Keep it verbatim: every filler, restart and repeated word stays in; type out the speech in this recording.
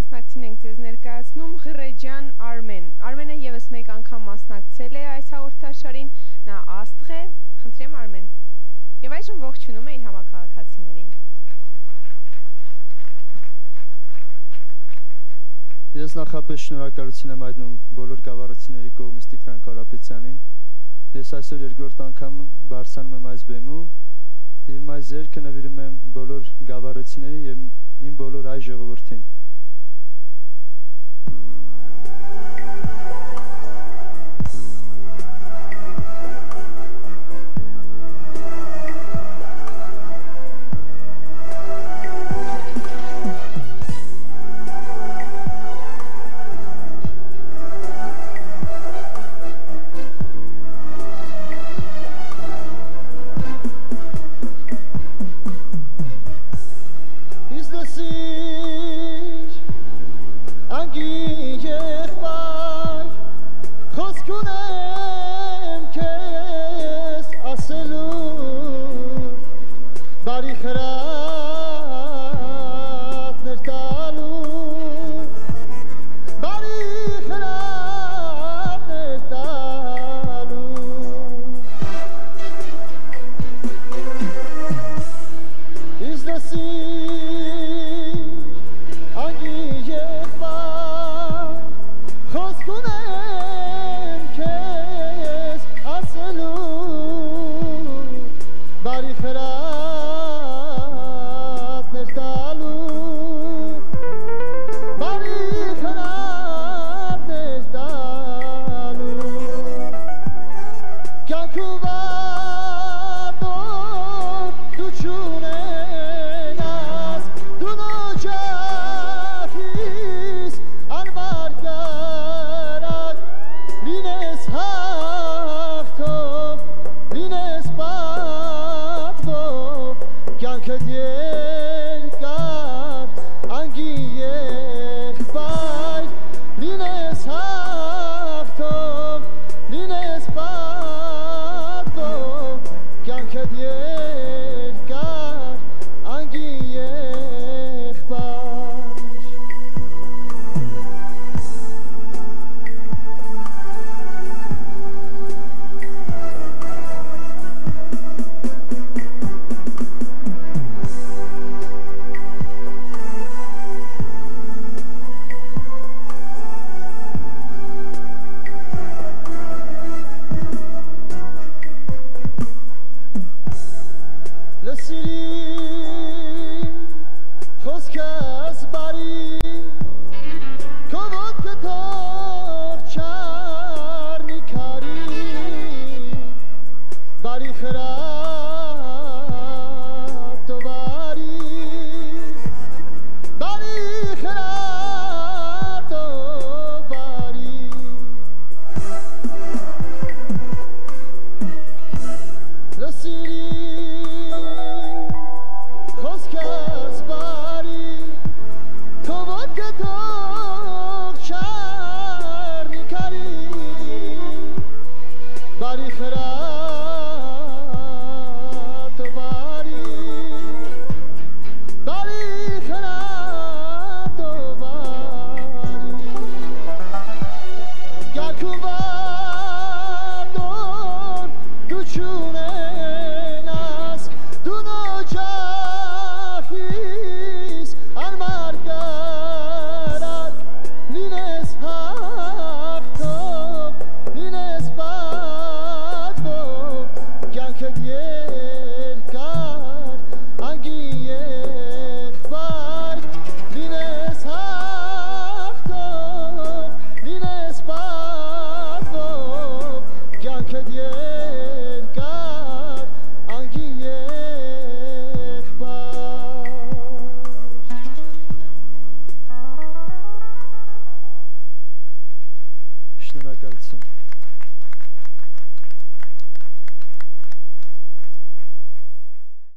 մասնակցին ենք ձեզ ներկայացնում Ղրեջյան Արմեն։ Արմենը եւս մեկ անգամ մասնակցել է այս հաղորդաշարին, նա աստղ է, խնդրեմ Արմեն։ Եվ այժմ ողջունում է իր համակարգացիներին։ Ես նախապես շնորհակալություն եմ հայտնում բոլոր գավառացիների կողմից Տիգրան Կարապետյանին։ Ես այսօր երկրորդ անգամ բարձրանում եմ այս բեմում եւ այս երգը նվիրում եմ բոլոր գավառացիներին եւ իմ բոլոր այ ժողովրդին։ Շնորհակալություն։